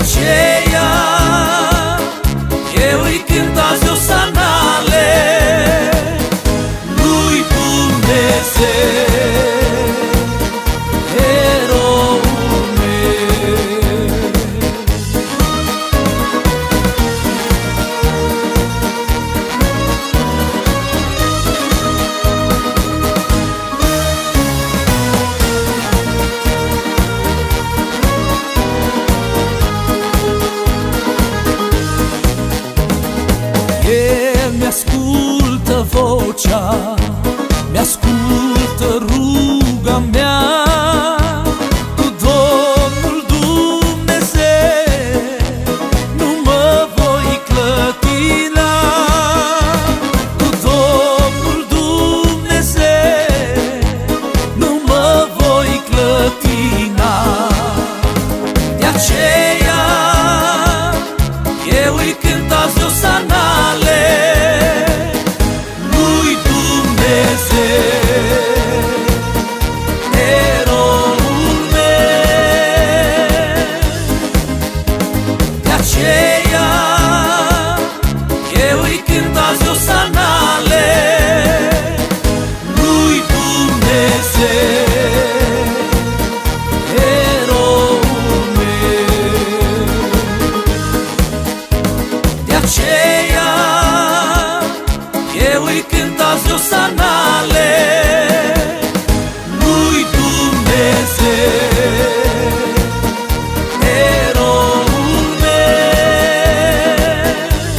aceea eu îi cânt azi osanale lui Dumnezeu, eroul meu. El mi-ascultă vocea, mi-ascultă ruga mea. Cu Domnul Dumnezeu nu mă voi clătina. Cu Domnul Dumnezeu nu mă voi clătina. De aceea eu îi cânt azi osanale lui Dumnezeu, eroul meu. De aceea eu îi cânt azi osanale lui Dumnezeu, eroul meu. De aceea eu îi cânt azi osanale lui Dumnezeu, eroul meu.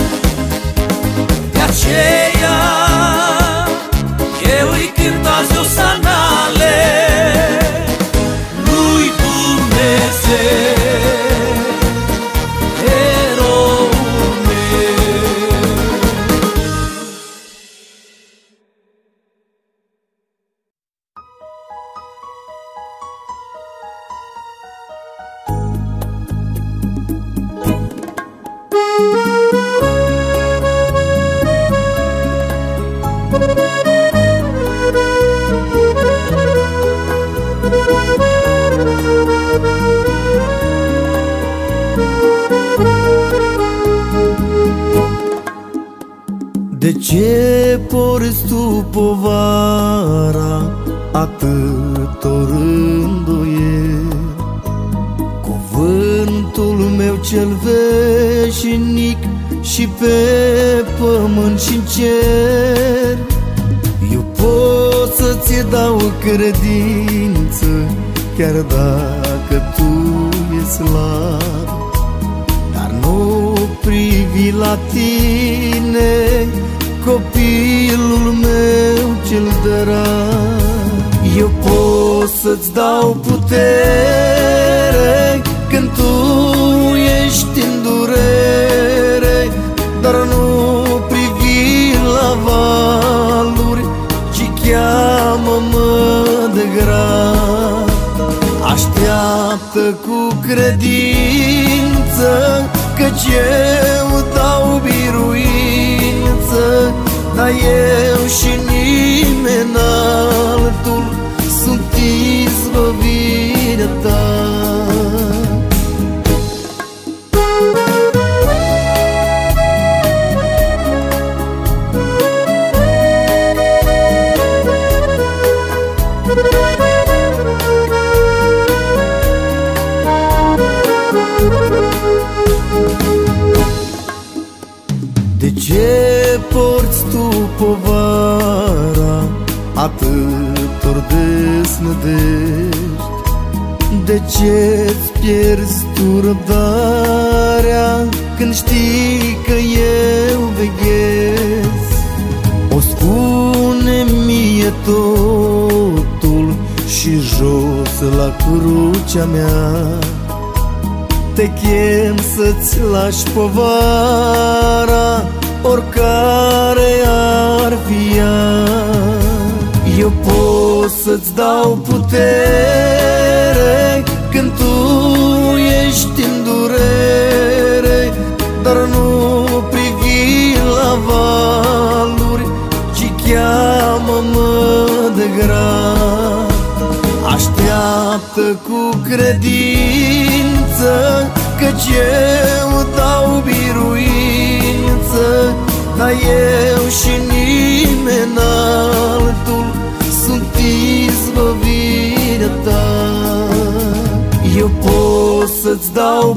De aceea eu îi cânt azi osanale lui Dumnezeu, eroul meu. De ce porți tu povara atâtor îndoieli? Cuvântul meu cel veșnic și pe pământ și în cer, eu pot să-ți dau credință, chiar dacă tu ești slab. Dar nu privi la tine, copilul meu cel drag. Eu pot să-ți dau putere când tu ești în durere, dar nu privi la valuri, ci cheamă-mă de grab. Așteaptă cu credință, căci eu dau biruință, dar eu și nimeni altul sunt izbăvirea ta. De ce porți tu povara atâtor desnădești? De ce-ți pierzi tu răbdarea când știi că eu veghez? O spune-mi totul și jos la crucea mea te chem să-ți lași povara, oricare ar fi ea. Eu pot să-ți dau putere când tu ești în durere, dar nu privi la valuri, ci cheamă-mă de grab. Așteaptă cu credință, căci căci eu dau biruință, dar eu și nimeni altul sunt izbăvirea ta. Eu pot să-ți dau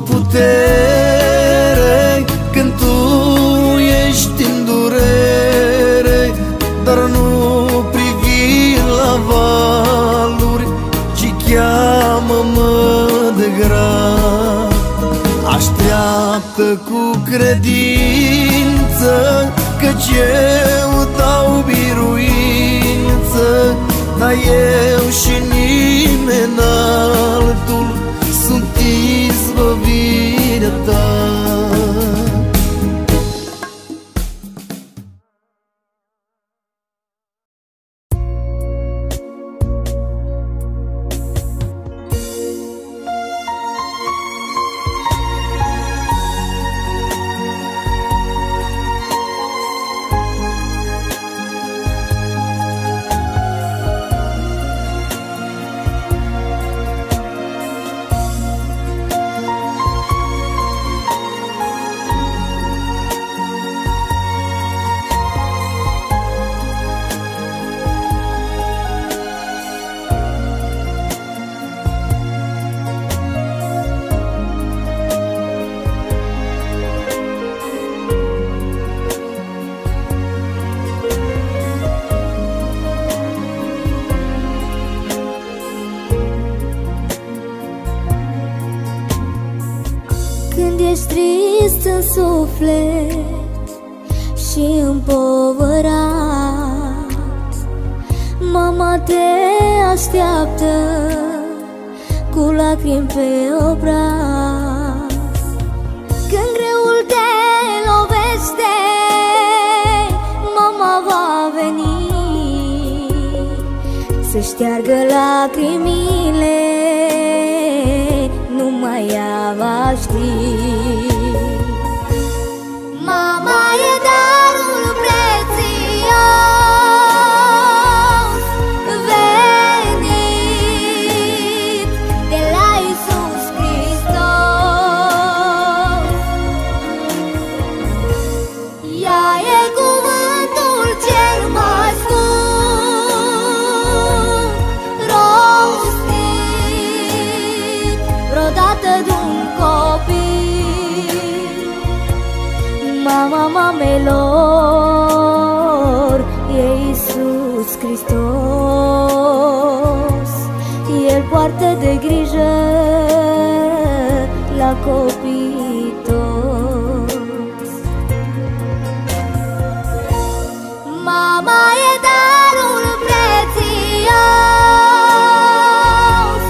putere când tu ești în durere, dar nu privi la valuri, ci cheamă-mă de grab. Așteaptă cu credință, căci eu dau biruință, dar eu și nimeni altul sunt izbăvirea ta. Ești trist în suflet și împovărat, mama te așteaptă cu lacrimi pe obraz. Când greul te lovește, mama va veni să șteargă lacrimile, numai ea va ști. Mama e darul prețios venit de la Iisus Hristos. Ea e cuvântul cel mai scump rostit vreodată de-un copil. Mama mamelor e Iisus Hristos, El poartă de grijă la copii toți. Mama e darul prețios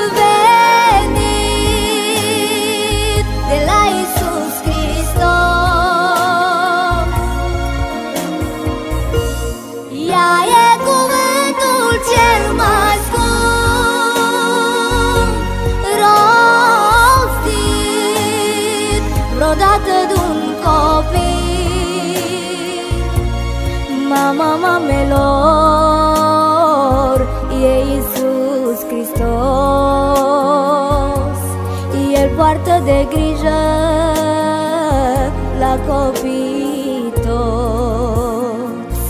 venit de la Iisus Hristos. Ea e cuvântul cel mai scump rostit vreodată de-un copil. Mama mamelor e Iisus Hristos, El poartă de grijă la copii toți.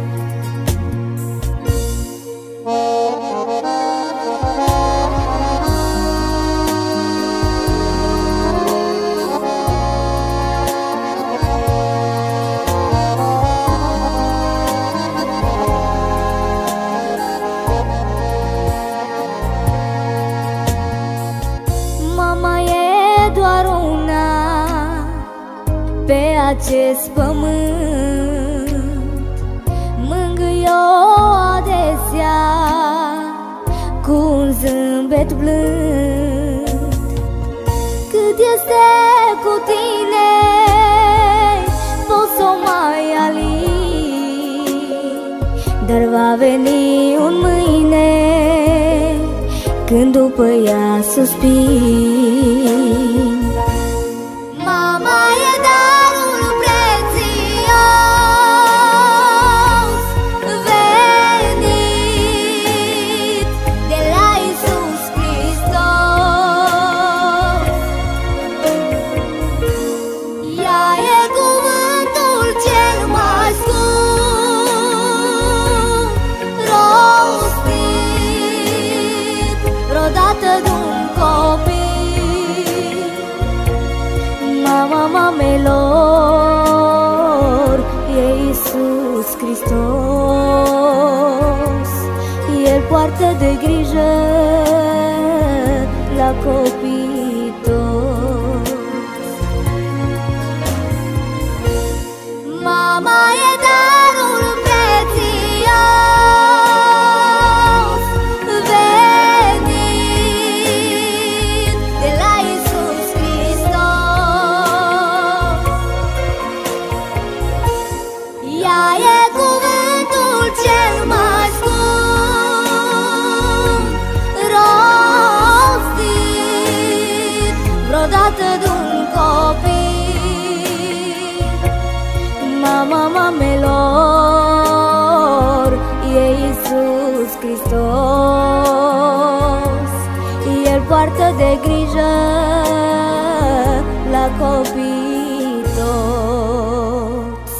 Mama e doar una pe acest pământ, mângâie-o adesea cu un zâmbet blând. Cât este cu tine poți să o mai alini, dar va veni un mâine când după ea suspin. Mama e darul prețios venit de la Iisus Hristos. mamelor e Iisus Hristos. El poartă de grijă la copii toți. Mama e darul prețios venit de la Iisus Hristos. Ea e cuvântul cel mai scump rostit vreodată de-un copil. Mama mamelor e Iisus Hristos. El poartă de grijă la copii toți.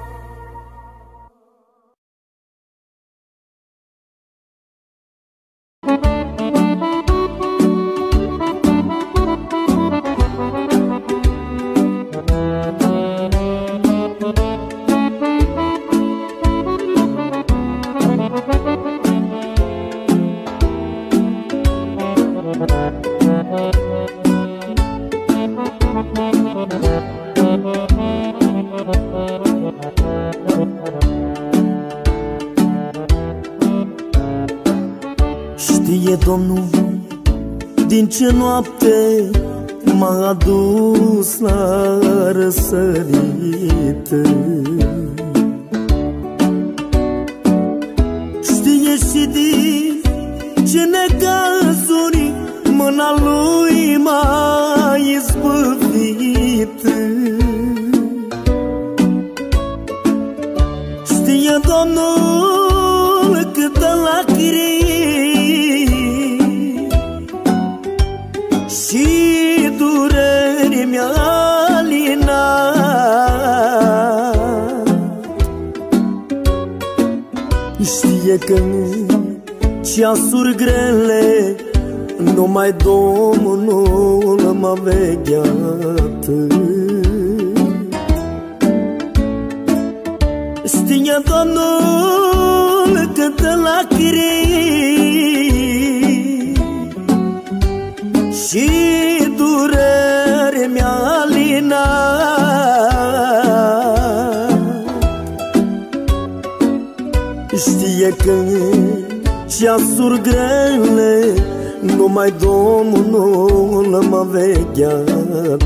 Știe Domnul din ce noapte m-a adus la răsărit. Știe și din ce necazuri mâna Lui m-a izbăvit. Știe Domnul câtă lacrimi și dureri mi-a alinat. Știe că în ceasuri grele numai Domnul m-a vegheat. Știe Domnul câtă lacrimi și durere mi-a alinat. Știe că în ceasuri grele numai Domnul m-a vegheat.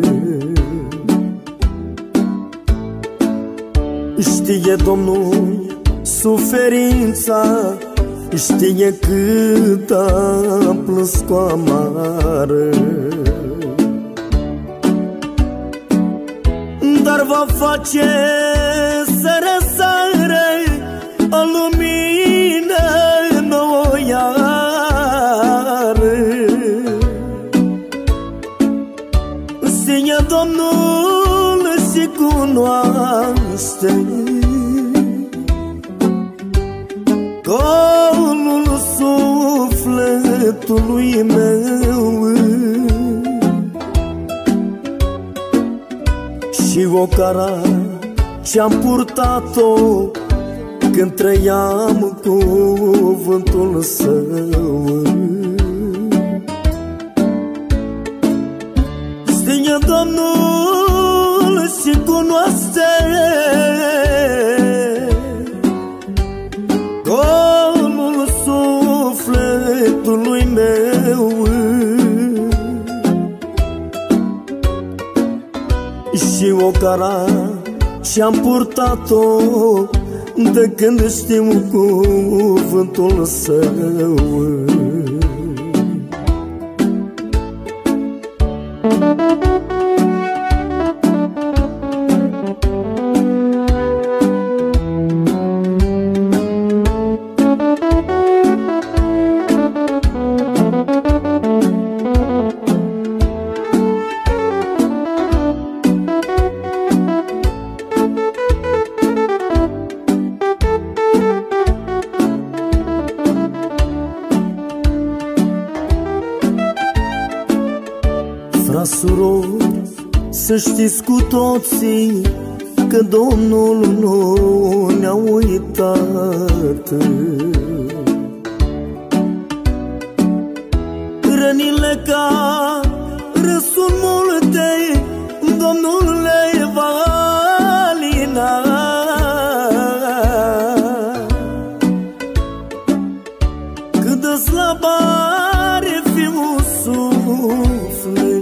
Știe Domnul suferința, știe cât am plâns cu amară, dar va face să răsară o lumină nouă iară. Știe Domnul și cunoaște golul sufletului meu și ocara ce-am purtat-o când trăiam cuvântul Său. Știe Domnul și cunoaște golul sufletului meu și ocara ce-am purtat-o de când știu cuvântul Său. Să știți cu toții că Domnul nu ne-a uitat. Rănile care sunt multe, Domnul le va alina. Cât de slab are fiul suflet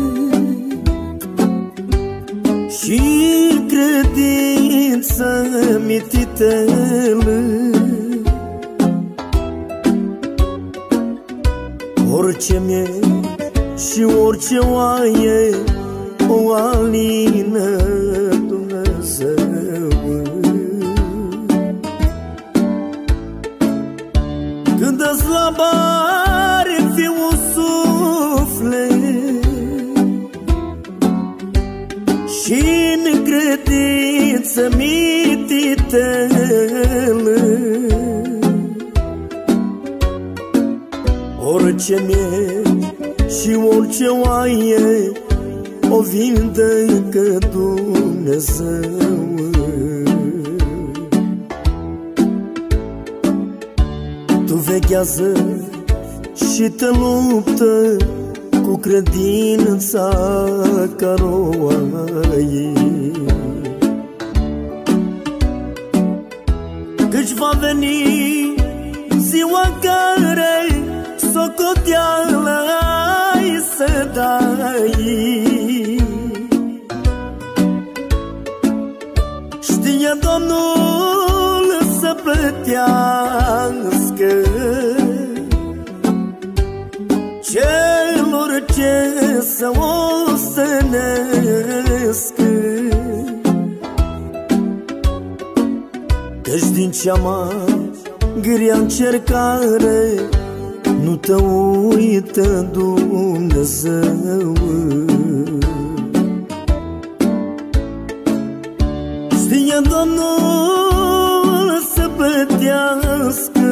și credință mititelă, orice mie și orice oaie o alină Dumnezeu. Când de slab are fiul suflet și în credință mititelă, orice mie și orice oaie o vindecă Dumnezeu. Tu veghează și te luptă cu credința care o ai, căci va veni ziua care socoteală ai să dai. Știe Domnul să plătească celor ce să o stănească, căci din cea mai grea încercare nu te uită Dumnezeu. Știe Domnul să plătească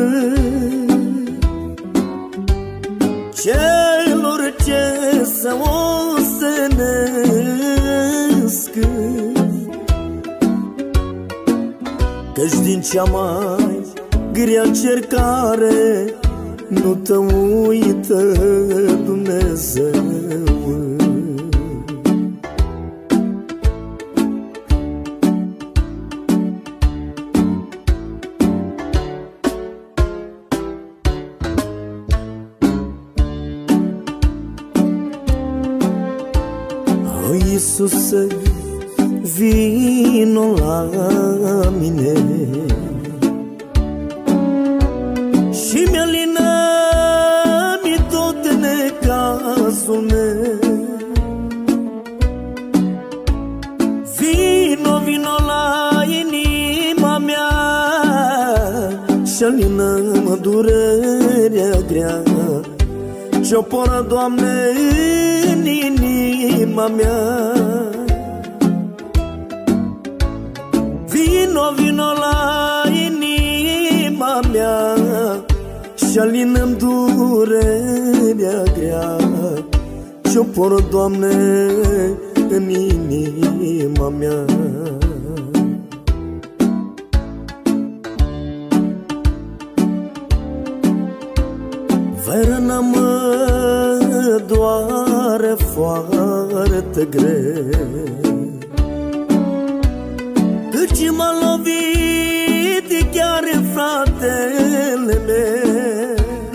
celor ce să o stănească, căci din cea mai grea încercare nu te uită Dumnezeu. O, Iisuse, vino la mine și mi-alină-mi tot necazul meu. Vino, vino la inima mea și alină-mă durerea grea ce-o poră, Doamne, în inima mea. Vino, vino la inima mea și alină-mi durerea grea ce-o poră, Doamne, în inima mea. Vai, răna mă doare foarte greu, căci m-a lovit chiar fratele meu.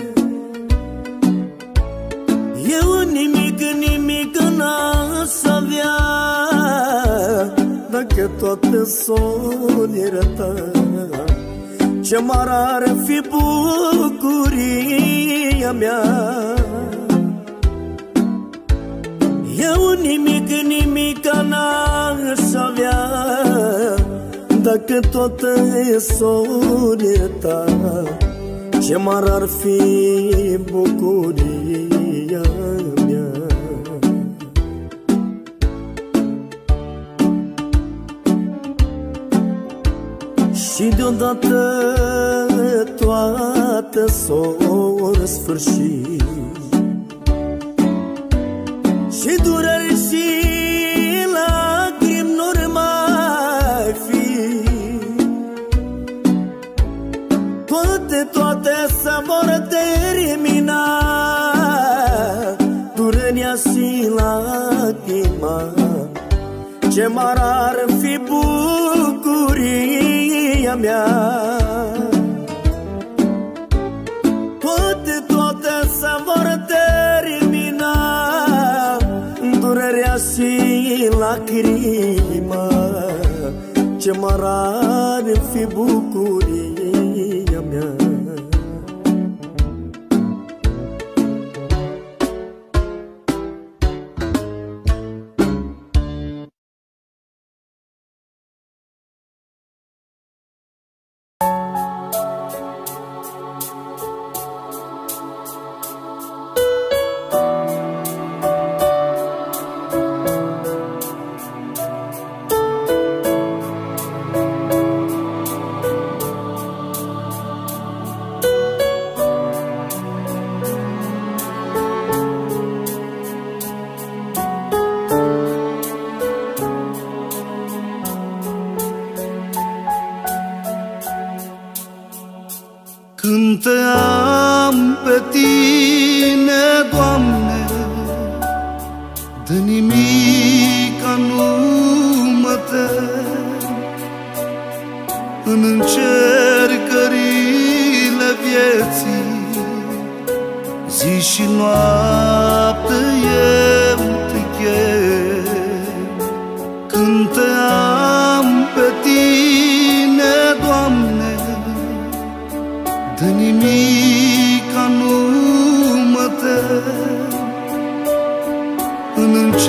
Eu nimic n-aș avea dacă toată sonirea ta. Ce mare ar fi bucuria mea. Eu nimic n-aș avea dacă toată soria ta. Ce mare ar fi bucuria mea. Și deodată toată s-o sfârșit și dureri și lacrima, ce mare ar fi bucuria mea. Toate se vor termina, durerea și lacrima, ce mare ar fi bucuria mea. Când te am pe tine, Doamne, de nimica nu mă tem. În încercările vieții, zi și noapte eu te chem. Când te am pe tine, Doamne, de nimica nu mă tem. În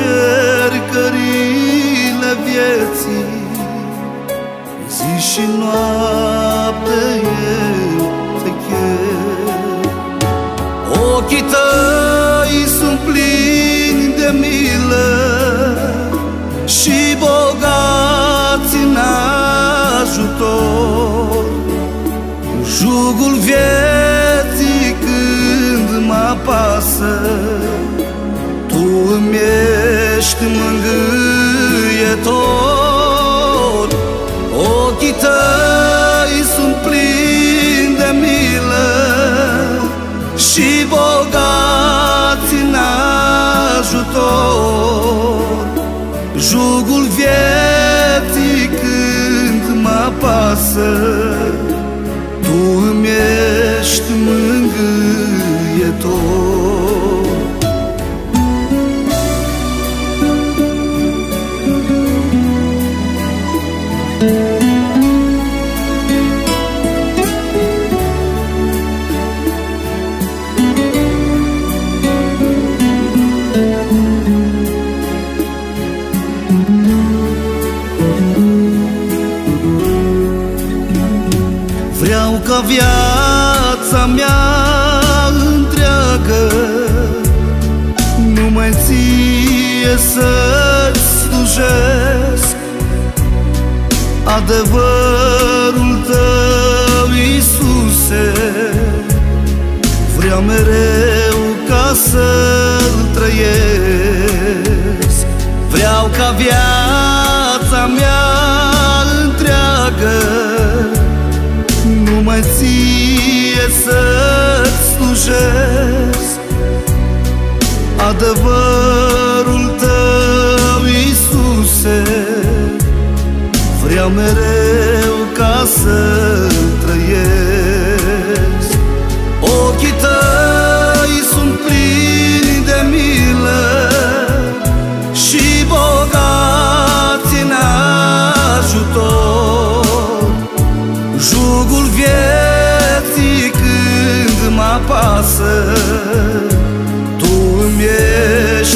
încercările vieții, zi și noapte eu te chem. Ochii tăi sunt plini de milă și bogați în ajutor. Jugul vieții când mă apasă, Tu îmi ești mângâietor. Ochii Tăi sunt plini de milă și bogați în ajutor. Jugul vieții când mă apasă, Tu îmi ești mângâietor. Vreau ca viața mea întreagă numai Ție să-ți slujesc. Adevărul Tău, Iisuse, vreau mereu ca să-L trăiesc. Vreau ca viața mea întreagă numai Ție să-ți slujesc. Adevărul Tău, Iisuse, vreau mereu ca să-L trăiesc. Ochii Tăi sunt plini de milă și bogați în ajutor. Jugul vieții când mă apasă, Tu îmi ești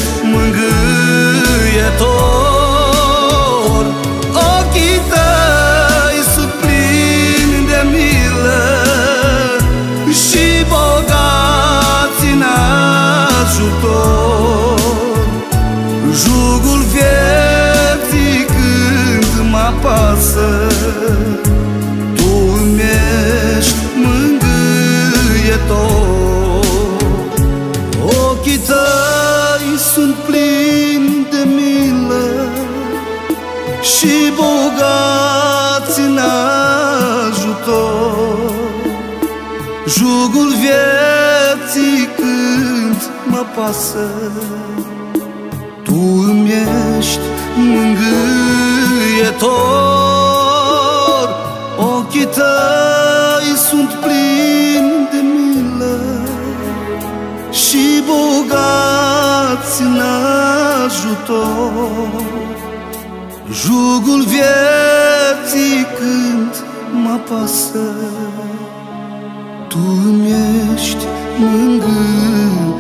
mângâietor. Ochii Tăi sunt plini de milă și bogați în ajutor. Jugul vieții când mă apasă, Tu îmi ești mângâietor. Ochii Tăi sunt plini de milă și bogați în ajutor. Jugul vieții când mă apasă, ești mângâietor. Ochii tăi sunt plini de milă și bogați în ajutor. Jugul vieții când mă apasă, Tu îmi ești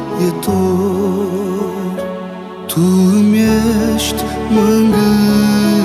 mângâietor. Tu îmi ești mângâietor.